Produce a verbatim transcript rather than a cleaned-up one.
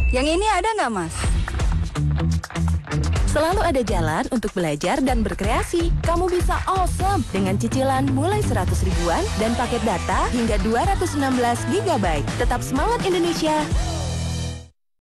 Yang ini ada nggak, Mas? Selalu ada jalan untuk belajar dan berkreasi. Kamu bisa awesome dengan cicilan mulai seratus ribuan dan paket data hingga dua ratus enam belas giga byte. Tetap semangat Indonesia!